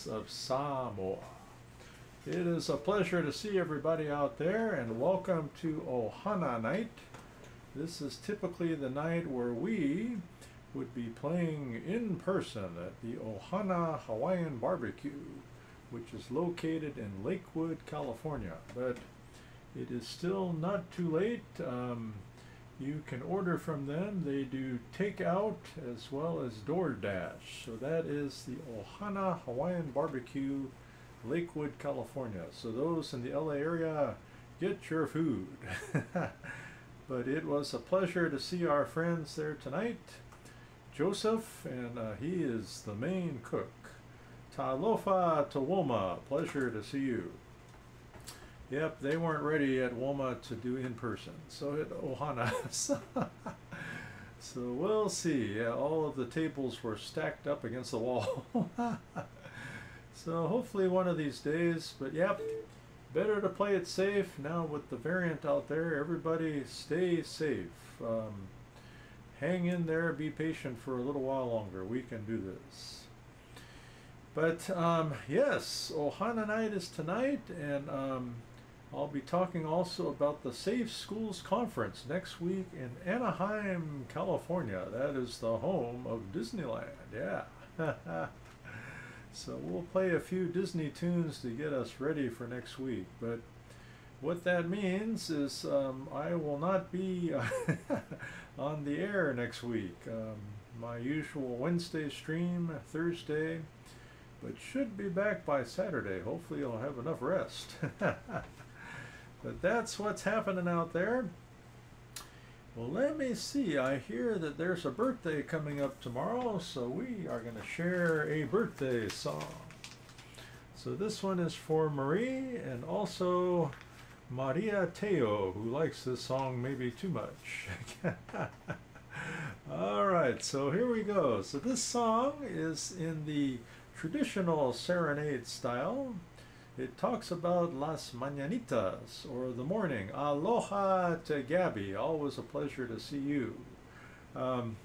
Islands of Samoa. It is a pleasure to see everybody out there, and welcome to Ohana Night. This is typically the night where we would be playing in person at the Ohana Hawaiian Barbecue, which is located in Lakewood, California. But it is still not too late. You can order from them. They do takeout as well as DoorDash. So that is the Ohana Hawaiian Barbecue, Lakewood, California. So those in the LA area, get your food. But it was a pleasure to see our friends there tonight. Joseph, and he is the main cook. Talofa to Woma, pleasure to see you. Yep, they weren't ready at Woma to do in person, so at Ohana. So we'll see. Yeah, all of the tables were stacked up against the wall. So hopefully one of these days, but yep, better to play it safe now with the variant out there. Everybody stay safe. Hang in there, be patient for a little while longer. We can do this. But yes, Ohana Night is tonight, and I'll be talking also about the Safe Schools Conference next week in Anaheim, California. That is the home of Disneyland, yeah. So we'll play a few Disney tunes to get us ready for next week. But what that means is I will not be on the air next week. My usual Wednesday stream, Thursday, but should be back by Saturday. Hopefully I'll have enough rest. But that's what's happening out there. Well, let me see. I hear that there's a birthday coming up tomorrow, so we are going to share a birthday song. So this one is for Marie and also Maria Teo, who likes this song maybe too much. All right, so here we go. So this song is in the traditional serenade style. It talks about las mañanitas, or the morning. Aloha to Gabby. Always a pleasure to see you. But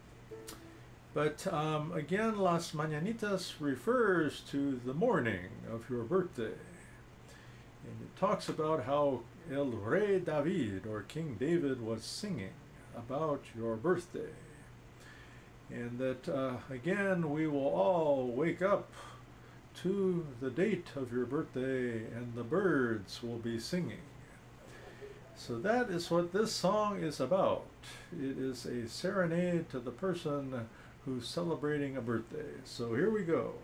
again, las mañanitas refers to the morning of your birthday. And it talks about how El Rey David, or King David, was singing about your birthday. And that, again, we will all wake up to the date of your birthday, and the birds will be singing. So that is what this song is about. It is a serenade to the person who's celebrating a birthday. So here we go.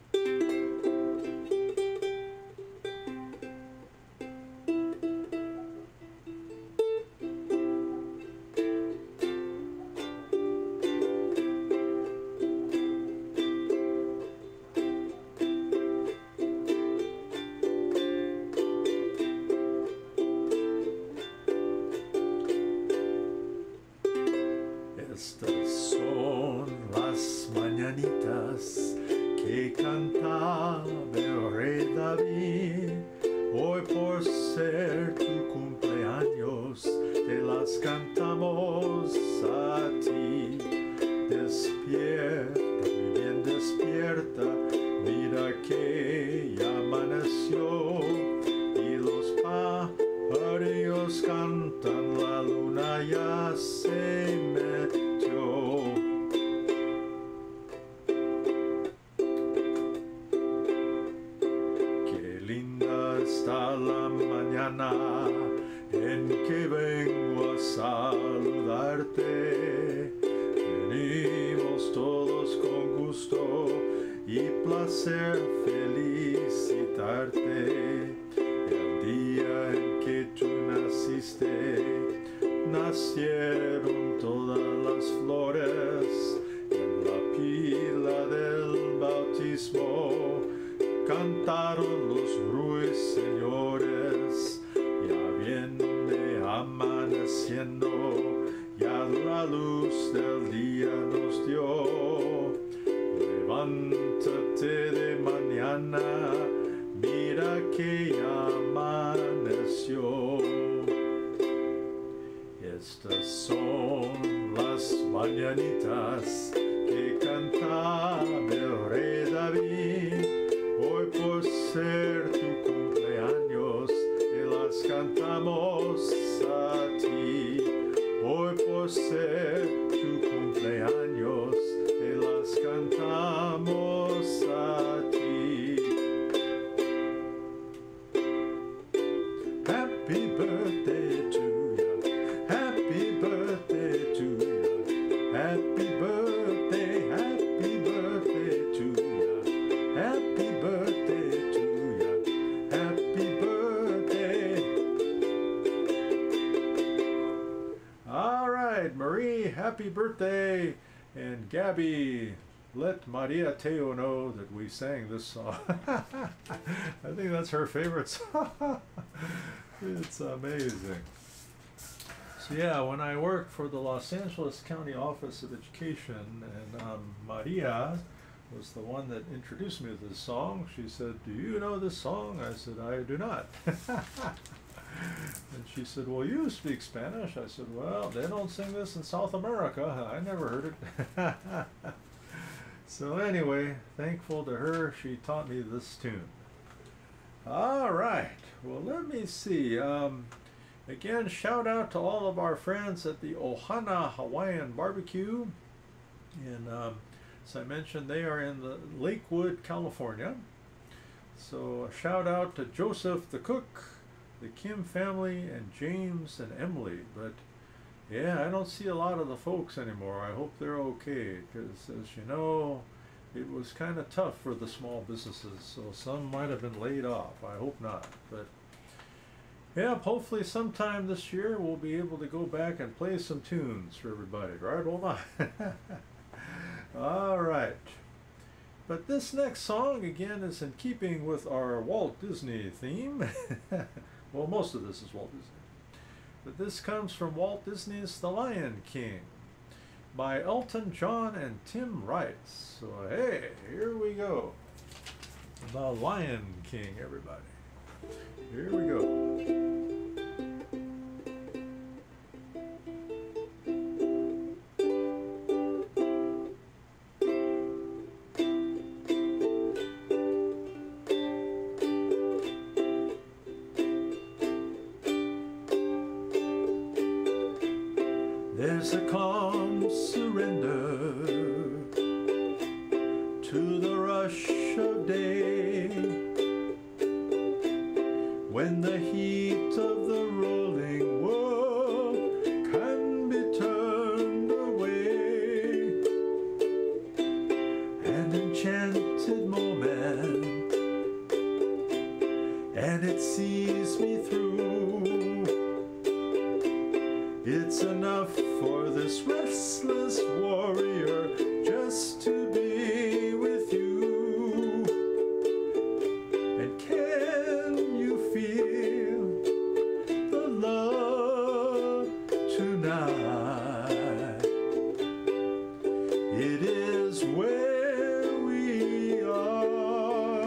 Estas son las mañanitas que cantaba el rey David. Hoy por ser tu cumpleaños te las cantamos a ti. Despierta, muy bien despierta, mira que ya amaneció y los pájaros cantan, la luna ya se metió. Qué linda está la mañana en que vengo a saludarte. Venimos todos con gusto y placer felicitarte. El día en que tú naciste, nacieron todas las flores. En la pila del bautismo cantaron los ruiseñores. Ya viene amaneciendo, ya la luz del día nos dio. Levántate de mañana, mira que ya amaneció. Estas son las mañanitas que cantaba el rey David. Hoy ser tu cumpleaños, te las cantamos a ti. Hoy por ser tu cumpleaños, te las cantamos a ti. Happy birthday to ya, happy birthday to ya, happy birthday to ya, happy birthday to ya, happy birthday. All right, Marie, happy birthday. And Gabby, let Maria Teo know that we sang this song. I think that's her favorite song. It's amazing. So yeah, when I worked for the Los Angeles County Office of Education, and Maria was the one that introduced me to this song, she said, "Do you know this song?" I said, "I do not." And she said, "Well, you speak Spanish." I said, "Well, they don't sing this in South America. I never heard it." So anyway, thankful to her, she taught me this tune. All right, well, let me see. Again, shout out to all of our friends at the Ohana Hawaiian Barbecue. And as I mentioned, they are in the Lakewood, California. So a shout out to Joseph the cook, the Kim family, and James and Emily. But yeah, I don't see a lot of the folks anymore. I hope they're okay, because as you know, it was kind of tough for the small businesses, so some might have been laid off. I hope not. But yeah, hopefully sometime this year we'll be able to go back and play some tunes for everybody, right? Hold on. All right. But this next song, again, is in keeping with our Walt Disney theme. Well, most of this is Walt Disney. But this comes from Walt Disney's The Lion King by Elton John and Tim Rice. So, hey, here we go. The Lion King, everybody. Here we go. There's a calm surrender to the rush of day, when the heat of the rolling world can be turned away. An enchanted moment, and it sees me through. It's enough for this restless warrior just to be with you. And can you feel the love tonight? It is where we are.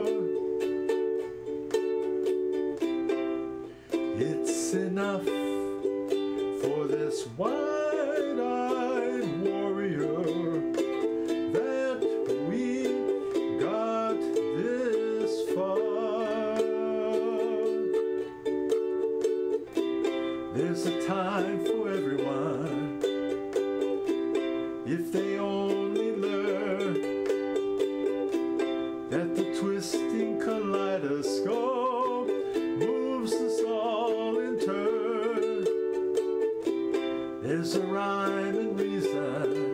It's enough for this wide-eyed warrior that we got this far. There's a time for everyone, if they only learn that the twisting kaleidoscope moves us all in turn. There's a rhyme and reason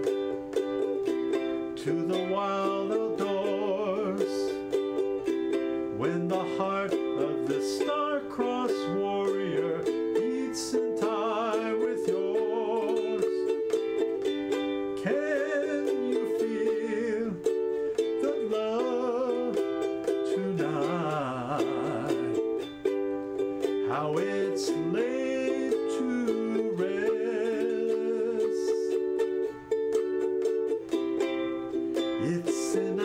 to the wild outdoors, when the heart of this star-crossed warrior beats in time with yours. Can you feel the love tonight? How it's laid to rest. It's enough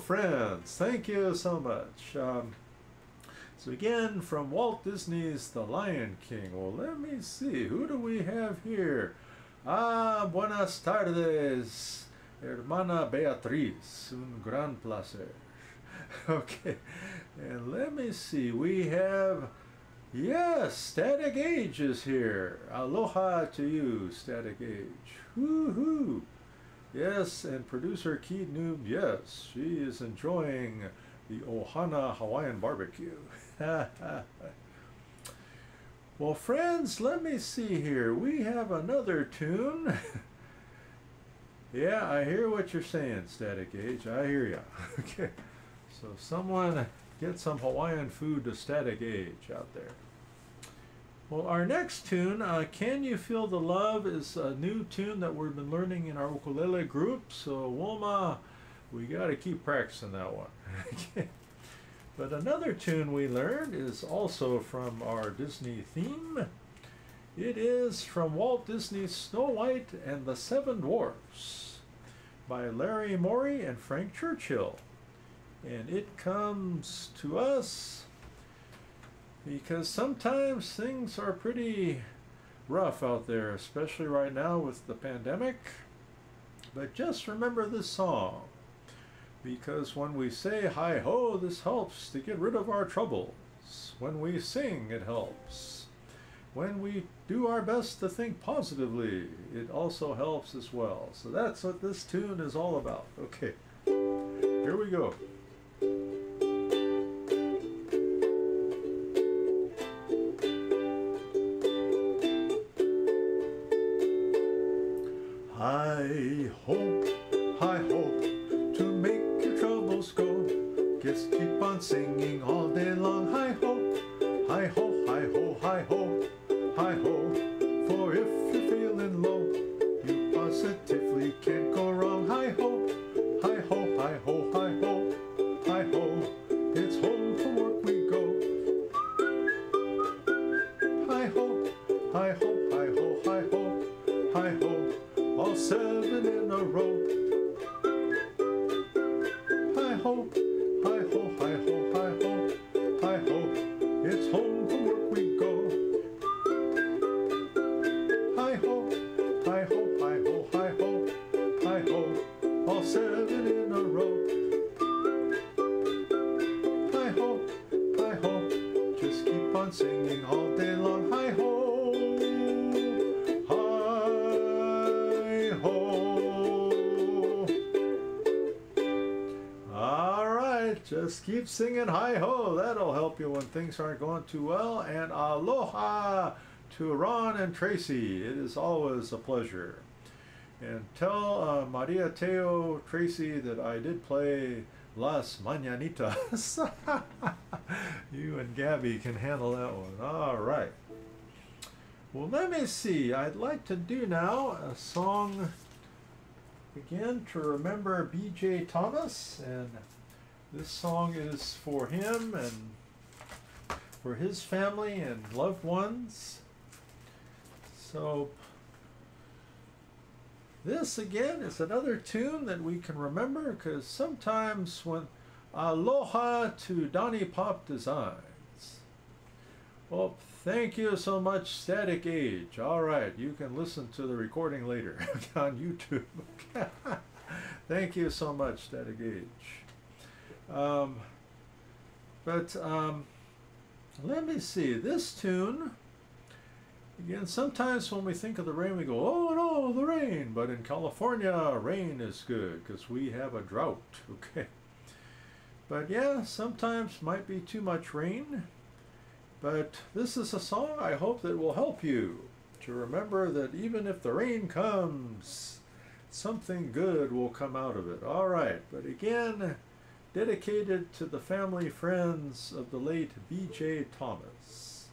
friends, thank you so much. So again, from Walt Disney's The Lion King. Well, let me see. Who do we have here? Buenas tardes, hermana Beatriz. Un gran placer. Okay, and let me see. We have, yes, Static Age is here. Aloha to you, Static Age. Woohoo! Yes, and producer Keed Noob, yes, she is enjoying the Ohana Hawaiian barbecue. Well, friends, let me see here. We have another tune. Yeah, I hear what you're saying, Static Age. I hear ya. Okay, so someone get some Hawaiian food to Static Age out there. Well, our next tune, Can You Feel the Love, is a new tune that we've been learning in our ukulele group. So, Wilma, we got to keep practicing that one. Okay. But another tune we learned is also from our Disney theme. It is from Walt Disney's Snow White and the Seven Dwarfs by Larry Morey and Frank Churchill. And it comes to us because sometimes things are pretty rough out there, especially right now with the pandemic. But just remember this song, because when we say hi-ho, this helps to get rid of our troubles. When we sing, it helps. When we do our best to think positively, it also helps as well. So that's what this tune is all about. Okay, here we go. Hi-ho, hi-ho, to make your troubles go. Just keep on singing all day long. Hi-ho, hi-ho, hi-ho, hi-ho, hi-ho. For if you're feeling low, you positively can't go wrong. Hi-ho, hi-ho, hi-ho, hi-ho, hi-ho. It's home from work we go. Hi-ho, hi-ho, hi-ho, hi-ho, hi-ho. All seven in a row. Hi-ho, hi-ho, hi-ho, hi-ho, hi-ho. It's home from work we go. Hi-ho, hi-ho, hi-ho, hi-ho, hi-ho. All seven in a row. Hi-ho, hi-ho, just keep on singing all day long. Hi-ho. Just keep singing hi-ho. That'll help you when things aren't going too well. And aloha to Ron and Tracy. It is always a pleasure. And tell Maria Teo Tracy that I did play Las Mañanitas. You and Gabby can handle that one. All right. Well, let me see. I'd like to do now a song again to remember B.J. Thomas, and this song is for him and for his family and loved ones. So this again is another tune that we can remember, because sometimes when aloha to Donnie Pop Designs. Well, thank you so much, Static Age. All right, you can listen to the recording later on YouTube. Thank you so much, Static Age. Let me see, this tune, again, sometimes when we think of the rain, we go, oh no, the rain, but in California, rain is good, because we have a drought, okay? But yeah, sometimes might be too much rain, but this is a song I hope that will help you to remember that even if the rain comes, something good will come out of it. All right, but again, dedicated to the family friends of the late B.J. Thomas.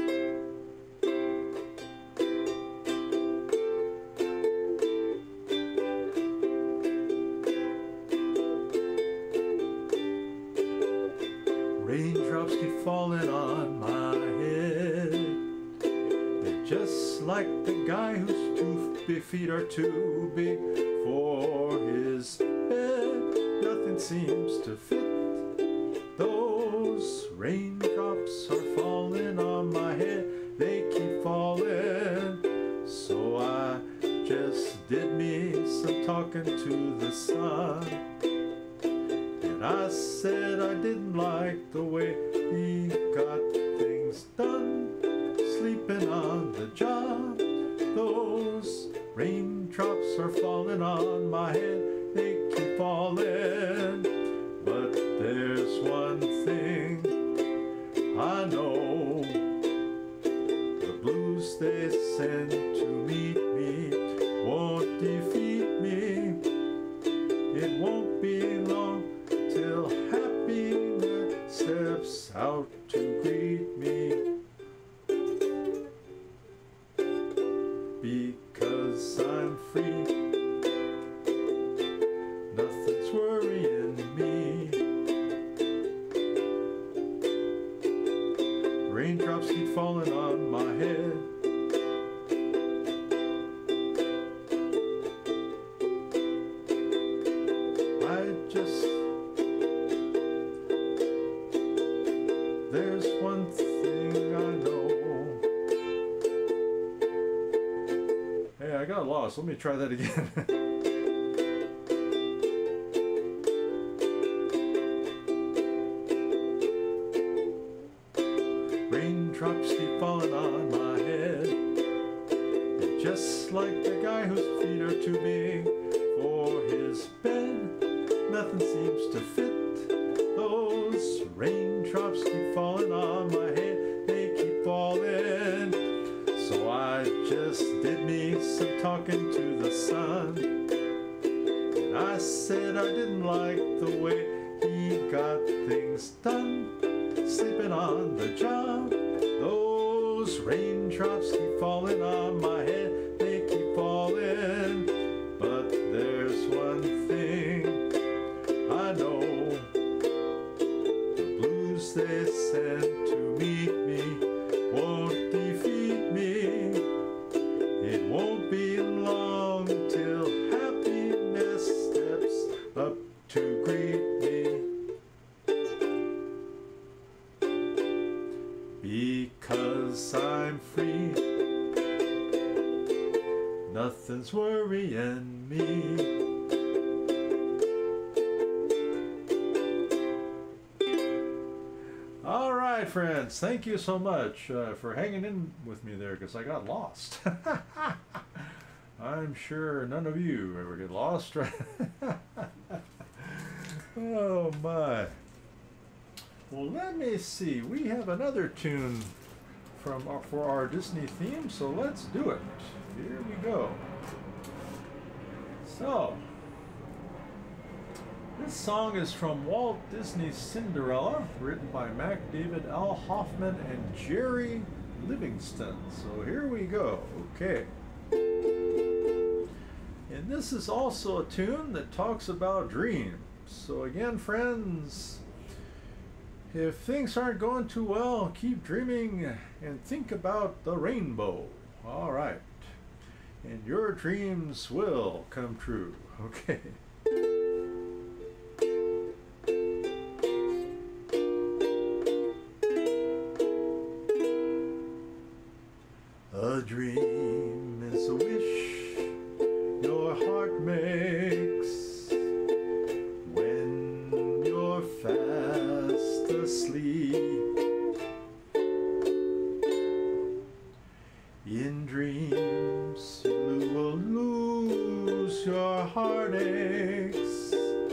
Raindrops keep falling on my head. They're just like the guy whose 2 feet are too big for his bed. Nothing nothing seems to fit. Those raindrops are falling on my head, they keep falling. So I just did me some talking to the sun, and I said I didn't like the way he got things done, sleeping on the job. Those raindrops are falling on my head, they keep falling. But there's one thing I know, the blues they send to meet me won't defeat me. It won't be long till happiness steps out to greet me. Because I'm free, nothing's worrying me. Raindrops keep falling on my head. There's one thing I know. Hey, I got lost. Let me try that again. Raindrops keep falling on my head, and just like the guy whose feet are too big for his bed, nothing seems to fit. Those raindrops keep falling on my head, they keep falling. So I just did me some talking to the sun, and I said I didn't like the way he got things done, sleeping on the job. Those raindrops keep falling on my head, they keep falling. But there's one thing I know, the blues they send to meet me won't defeat me. It won't be long till happiness steps up to greet me. Because I'm free, nothing's worrying me. All right, friends, thank you so much for hanging in with me there, because I got lost. I'm sure none of you ever get lost, right? Oh my. Well, let me see. We have another tune for our Disney theme, so let's do it. Here we go. So, this song is from Walt Disney's Cinderella, written by Mac David, Al Hoffman, and Jerry Livingston. So here we go. Okay. And this is also a tune that talks about dreams. So again, friends, if things aren't going too well, keep dreaming and think about the rainbow. All right. And your dreams will come true. Okay. A dream is a wish your heart makes when you're fast asleep. In dreams you will lose your heartaches.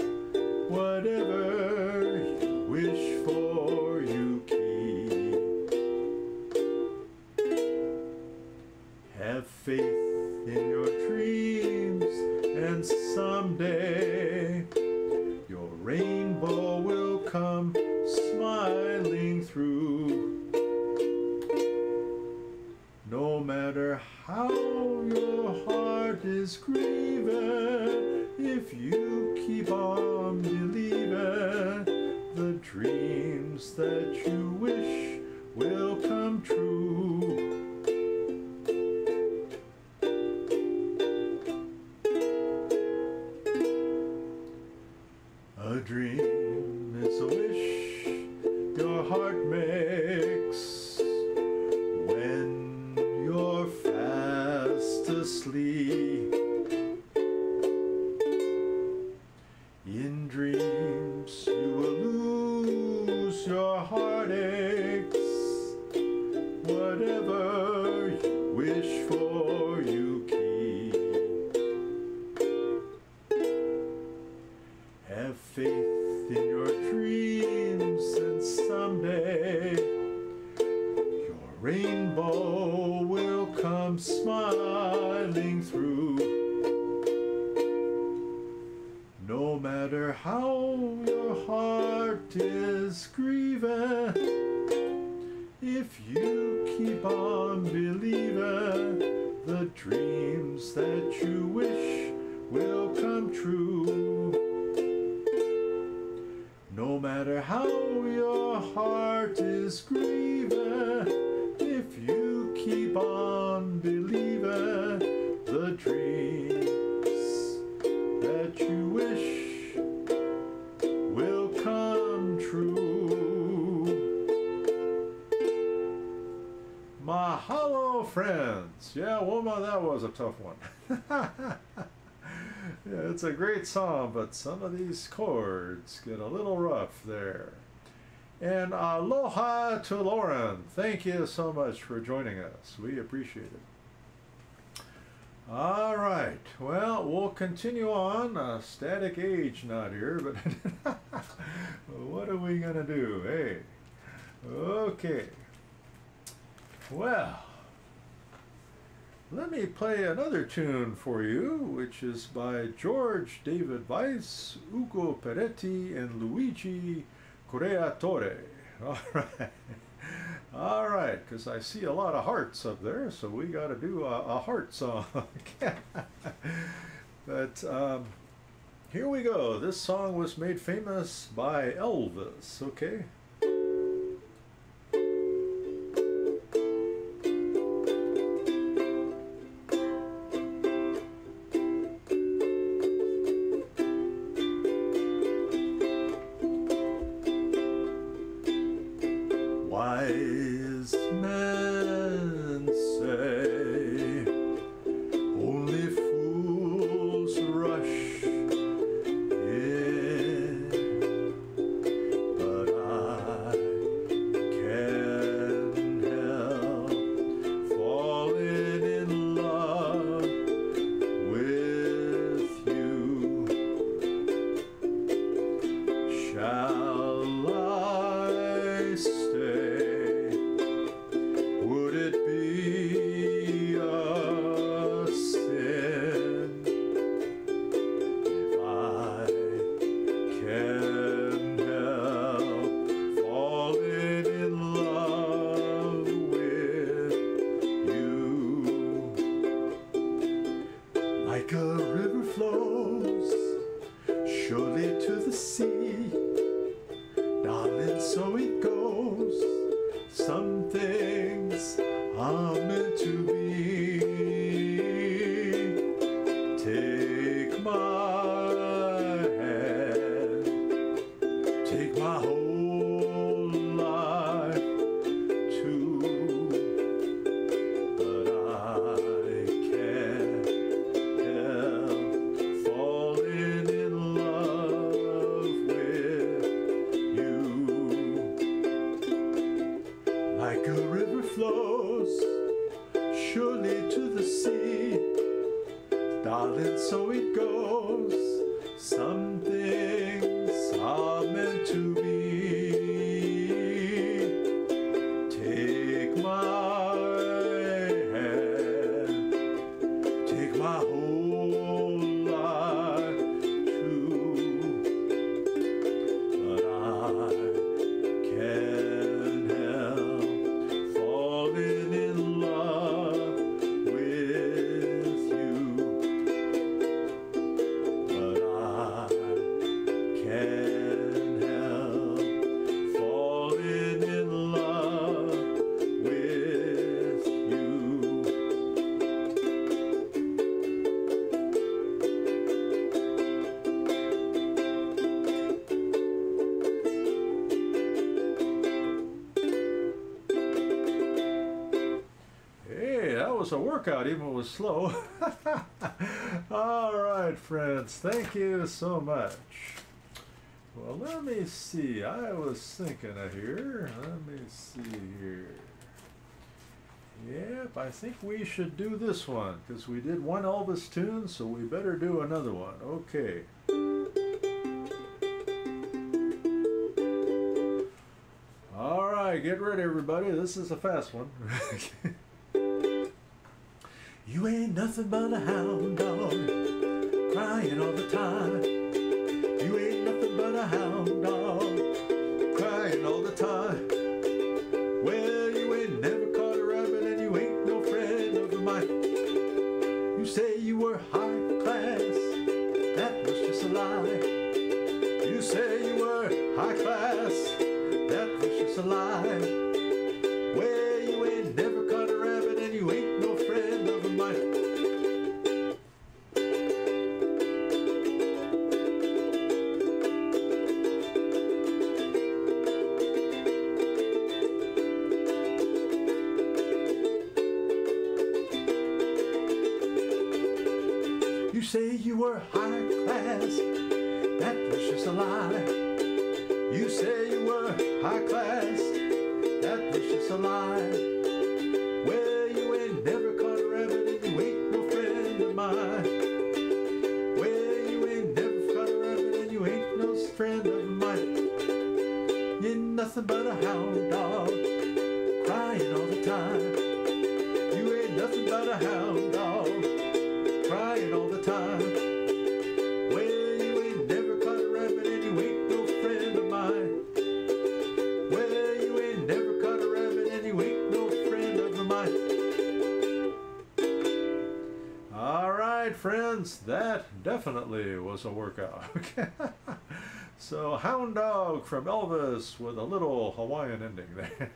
Whatever you wish for, you keep. Have faith in your dreams, and someday your rainbow will come smiling through. No matter how your heart is grieving, if you keep on believing, the dreams that you wish will come true. A dream fast asleep. In dreams you will lose your heartaches. Whatever you wish for, you keep. Have faith in your dreams, and someday your rainbow will come smiling through. No matter how your heart is grieving, if you keep on believing, the dreams that you wish will come true. No matter how your heart is grieving, if you keep on believing, the dreams that you wish will come true. Mahalo, friends. Yeah, woman, that was a tough one. Yeah, it's a great song, but some of these chords get a little rough there. And aloha to Lauren. Thank you so much for joining us. We appreciate it. All right. Well, we'll continue on. Static Age not here, but what are we going to do? Hey. Okay. Well, let me play another tune for you, which is by George David Weiss, Ugo Peretti, and Luigi Creatore. All right. All right, because I see a lot of hearts up there, so we got to do a heart song. But here we go. This song was made famous by Elvis, okay? Wise men say only fools rush in, but I can't help falling in love with you. Shall I stay? Would it be a sin if I can't help falling in love with you? Like a river flows surely to the sea, darling, so it goes. Some things are meant to be. Take my hand, take my whole life too, but I can't help falling in love with you. Like a river flows surely to the sea, darling, so it goes. Some things are meant to be. Take my hand, take my whole life too, but I can't help falling in love with you. But I can't help falling in love with you. was a workout, even if it was slow. All right, friends. Thank you so much. Well, let me see. I was thinking of here. Let me see here. Yep, I think we should do this one because we did one Elvis tune, so we better do another one. Okay. All right, get ready, everybody. This is a fast one. You ain't nothing but a hound dog, crying all the time. You ain't nothing but a hound dog, crying all the time. Well, you ain't never caught a rabbit and you ain't no friend of mine. You say you were high class, that was just a lie. You say you were high class, that was just a lie. Well, you ain't never caught a rabbit and you ain't no friend of mine. You say you were high class, that was just a lie. You say you were high class, that was just a lie. Well, you ain't never caught a rabbit and you ain't no friend of mine. Well, you ain't never caught a rabbit and you ain't no friend of mine. You ain't nothing but a hound dog, crying all the time. You ain't nothing but a hound dog, crying all the time. Well, you ain't never caught a rabbit and you ain't no friend of mine. Well, you ain't never caught a rabbit and you ain't no friend of mine. All right, friends, that definitely was a workout. So, Hound Dog from Elvis with a little Hawaiian ending there.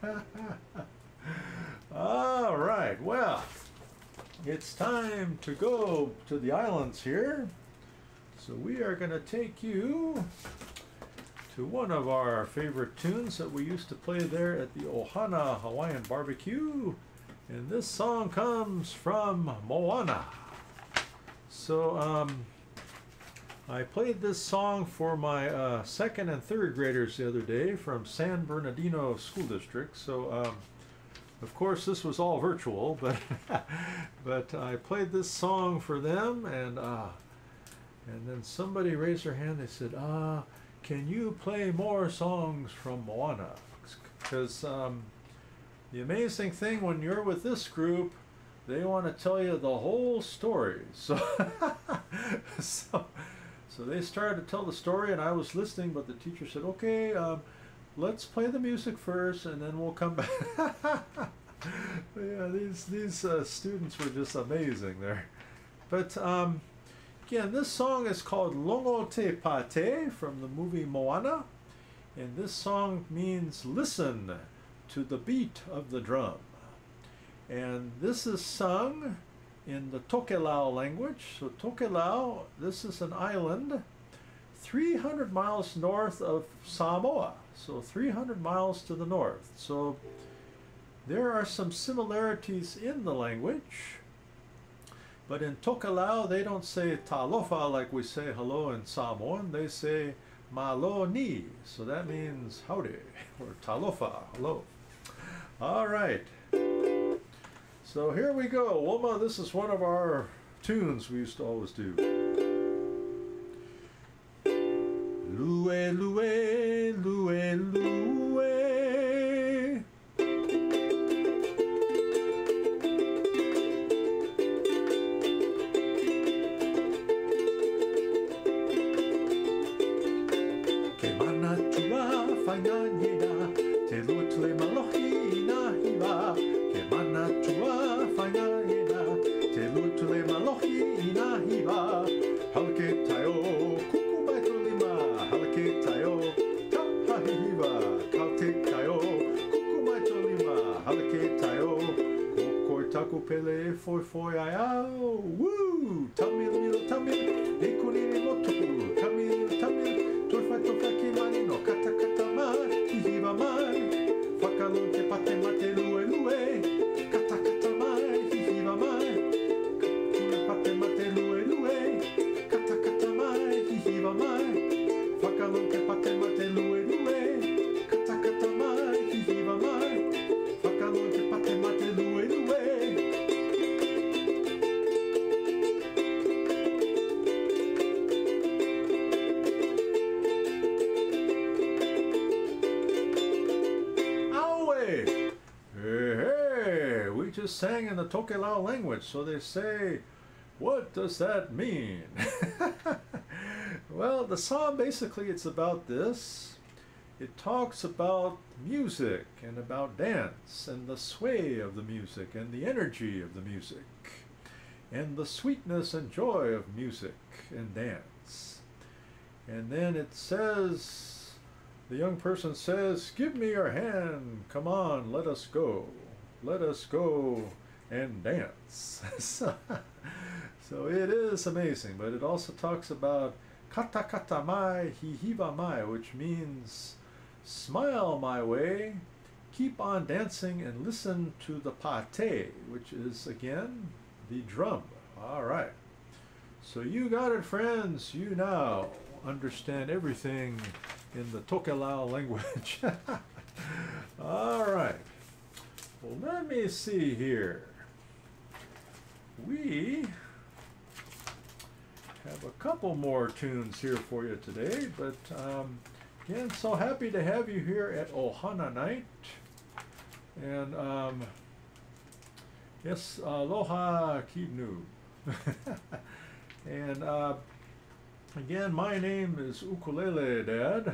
All right, well, it's time to go to the islands here. So we are going to take you to one of our favorite tunes that we used to play there at the Ohana Hawaiian Barbecue. And this song comes from Moana. So I played this song for my second and third graders the other day from San Bernardino School District. So of course, this was all virtual, but I played this song for them, and then somebody raised their hand. They said, "Can you play more songs from Moana?" Because the amazing thing when you're with this group, they want to tell you the whole story. So, so they started to tell the story, and I was listening, but the teacher said, "Okay, let's play the music first, and then we'll come back." Yeah, these students were just amazing there. But again, this song is called Longo Te Pate from the movie Moana, and this song means listen to the beat of the drum. And this is sung in the Tokelau language. So Tokelau, this is an island 300 miles north of Samoa, so 300 miles to the north. So there are some similarities in the language, but in Tokelau they don't say talofa like we say hello in Samoan. They say malo ni, so that means howdy, or talofa, hello. All right, so here we go. Woma, this is one of our tunes we used to always do. Lue, lue, lue, lue. Ke mana tua whainga ngira, te lua tule malohi na hiwa. Ke mana tua whainga ngira, te lua tule malohi na hiwa. Halake tayo, kuku mai to lima. Halake tayo, tahahiwa. Kaute tayo, kuku mai to lima. Halake tayo, kokoi taku pele foi foi ai au. Woo! Tamil, tamil, e kunini no tuku. Tamil, tamil. Tofa ki mani no kata kata ma, hihiwa mai. Whakalo te pate ma te lue lue. Kata kata mai, hihiwa mai. just sang in the Tokelau language, so they say, what does that mean? Well, the song basically it's about this. It talks about music and about dance and the sway of the music and the energy of the music and the sweetness and joy of music and dance. And then it says, the young person says, give me your hand, come on, let us go and dance. So it is amazing, but it also talks about kata kata mai hihiva mai, which means smile my way, keep on dancing and listen to the pate, which is again the drum. All right. So you got it, friends. You now understand everything in the Tokelau language. All right. Well, let me see here. We have a couple more tunes here for you today, but again, so happy to have you here at Ohana Night. And yes, aloha kinu. And again, my name is Ukulele Dad,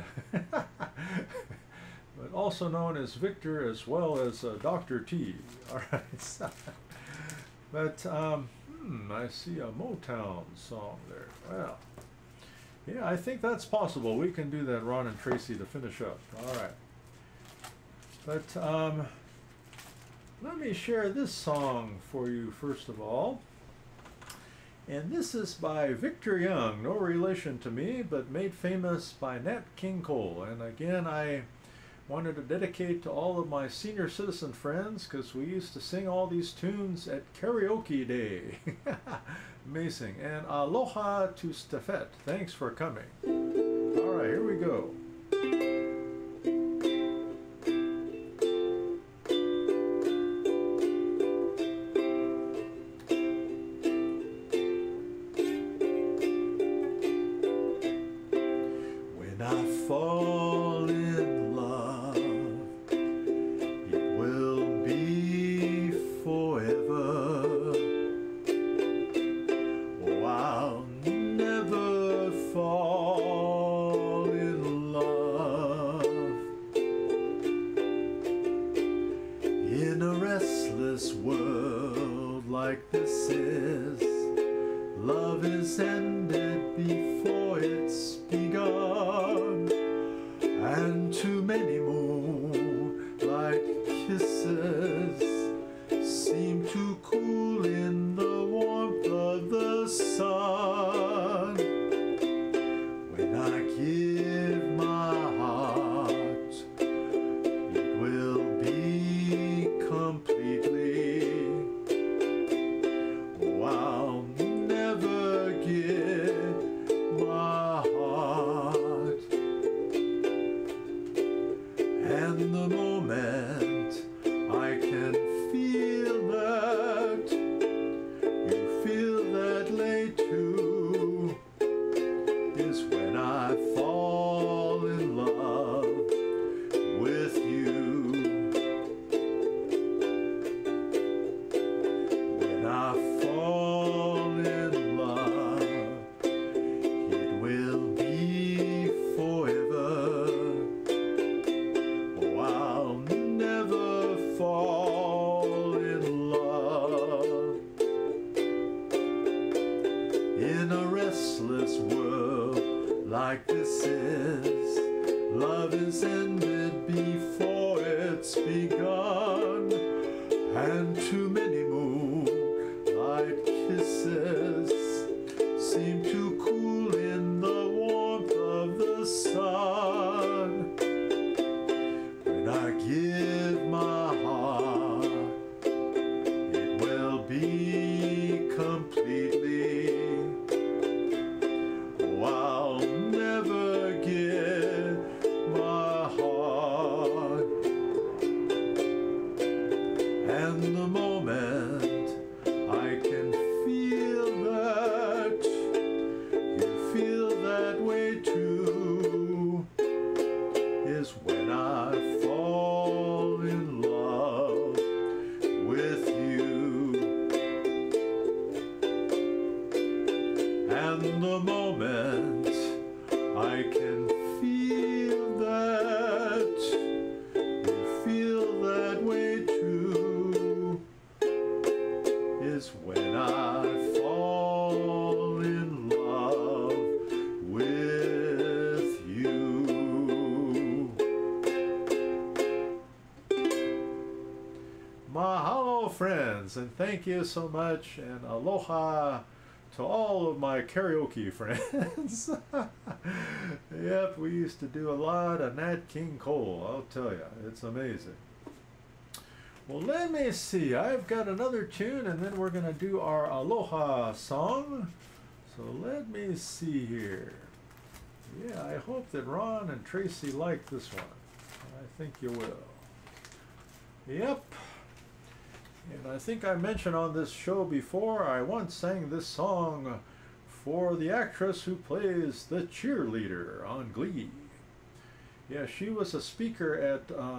but also known as Victor as well as Dr. T. All right. But I see a Motown song there. Well, yeah, I think that's possible. We can do that, Ron and Tracy, to finish up. All right. But let me share this song for you first of all. And this is by Victor Young, no relation to me, but made famous by Nat King Cole. And again, I wanted to dedicate to all of my senior citizen friends because we used to sing all these tunes at karaoke day. Amazing. And aloha to Stefet. Thanks for coming. All right, here we go. When I fall in love, it will be forever. Oh, I'll never fall in love. In a restless world like this is, love is ended before it's begun, and too many moonlight kisses seem to cool in the warmth of the sun. When I give my heart, it will be completely. Oh, I'll never give my heart. And the moment I can feel that, you feel that lay too, is when I fall in love with you. When I fall in love, it will be forever. Oh, I'll never fall in love. In a restless world like this is, love is ended before it's begun, and too many moonlight kisses seem to cool in the warmth of the sun. When I give my heart, it will be completely. Oh, I'll never give my heart. And the moment I can feel that, you feel that way too, is when I fall in love with you. And the moment I can feel that you feel that way too is when I fall in love with you. Mahalo, friends, and thank you so much, and aloha to all of my karaoke friends. Yep, we used to do a lot of Nat King Cole, I'll tell you, it's amazing. Well, let me see, I've got another tune, and then we're going to do our aloha song. So let me see here. Yeah, I hope that Ron and Tracy like this one. I think you will. Yep. And I think I mentioned on this show before, I once sang this song for the actress who plays the cheerleader on Glee. Yeah, she was a speaker at,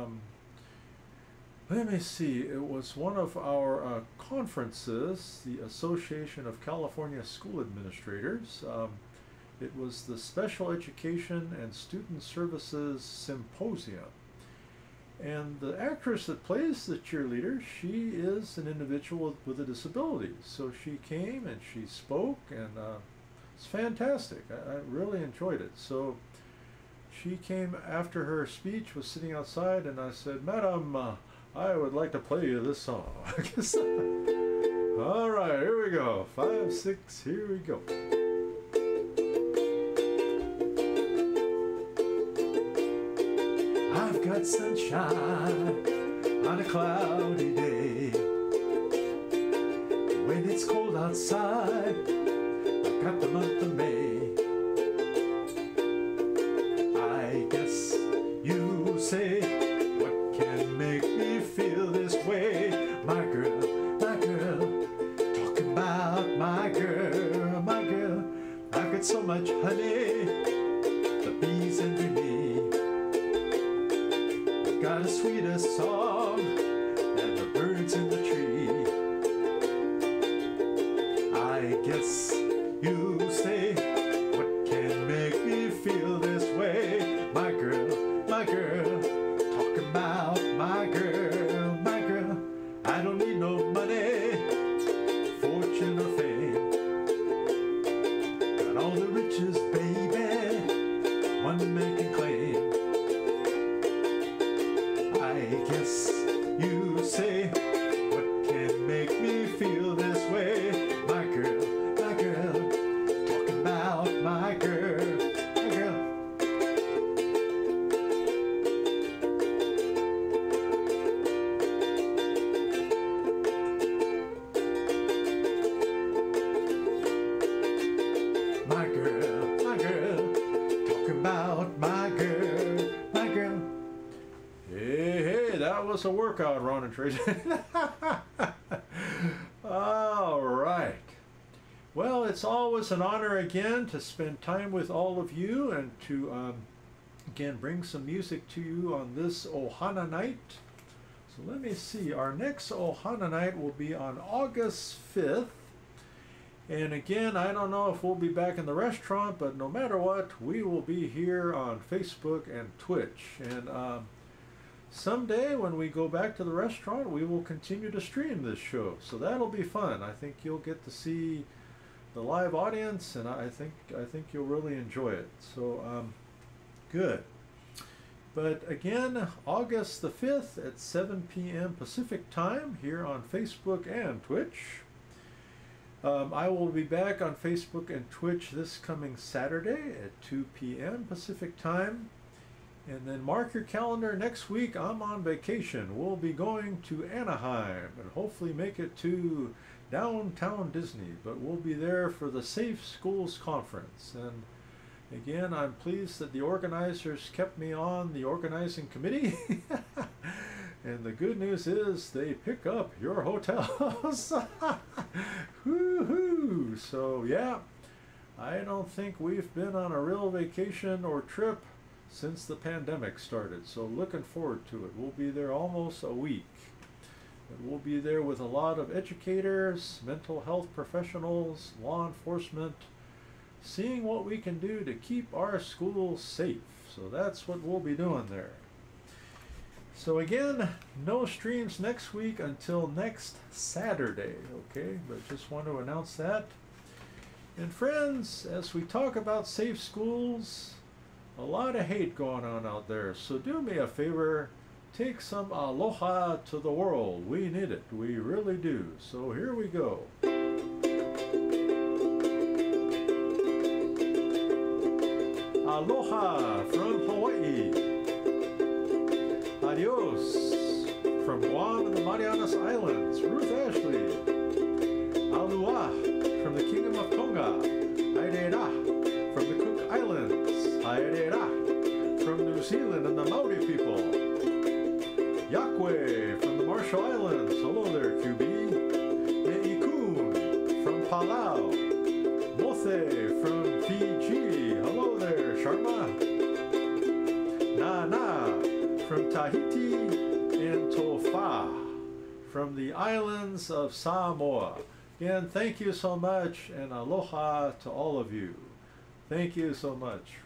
let me see, it was one of our conferences, the Association of California School Administrators. It was the Special Education and Student Services Symposium. And the actress that plays the cheerleader, she is an individual with a disability. So she came and she spoke, and it's fantastic. I really enjoyed it. So she came after her speech, was sitting outside, and I said, "Madam, I would like to play you this song." All right, here we go. 5, 6, here we go. I've got sunshine on a cloudy day. When it's cold outside, I've got the month of May. I guess you say, what can make me feel this way? My girl, talk about my girl, my girl. I've got so much honey, the bees envy me. Got a sweeter song than the birds in the tree. I guess you say, what can make me feel this way? My girl, talk about my girl, my girl. I don't need no money, fortune or fame. Got all the riches, baby, one man can claim. I guess you say, what can make me feel this way? My girl, talk about my girl, my girl. My girl, talk about my girl, my girl. Hey, that was a workout, Ron and Tracy. All right. Well, it's always an honor again to spend time with all of you and to, again, bring some music to you on this Ohana night. So let me see. Our next Ohana night will be on August 5th. And again, I don't know if we'll be back in the restaurant, but no matter what, we will be here on Facebook and Twitch. And someday when we go back to the restaurant, we will continue to stream this show. So that'll be fun. I think you'll get to see the live audience, and I think you'll really enjoy it. So good. But again, August the 5th at 7 p.m. Pacific time here on Facebook and Twitch. I will be back on Facebook and Twitch this coming Saturday at 2 p.m. Pacific time. And then mark your calendar, next week I'm on vacation. We'll be going to Anaheim and hopefully make it to downtown Disney. But we'll be there for the Safe Schools Conference. And again, I'm pleased that the organizers kept me on the organizing committee. And the good news is they pick up your hotels. Woo-hoo! So yeah, I don't think we've been on a real vacation or trip since the pandemic started. So looking forward to it. We'll be there almost a week. And we'll be there with a lot of educators, mental health professionals, law enforcement, seeing what we can do to keep our schools safe. So that's what we'll be doing there. So again, no streams next week until next Saturday, okay? But just want to announce that. And friends, as we talk about safe schools, a lot of hate going on out there. So do me a favor, take some aloha to the world. We need it. We really do. So here we go. Aloha from Hawaii. Adios from Guam and the Marianas Islands. Ruth Ashley. Alua from the Kingdom of Tonga. Airera from the Cook Islands. Airera from New Zealand and the Maori people. Yakwe from the Marshall Islands. Hello there, QB. Ne'ikun from Palau. Mothe from Fiji. Hello there, Sharma. Nana from Tahiti and Tofa from the islands of Samoa. Again, thank you so much, and aloha to all of you. Thank you so much.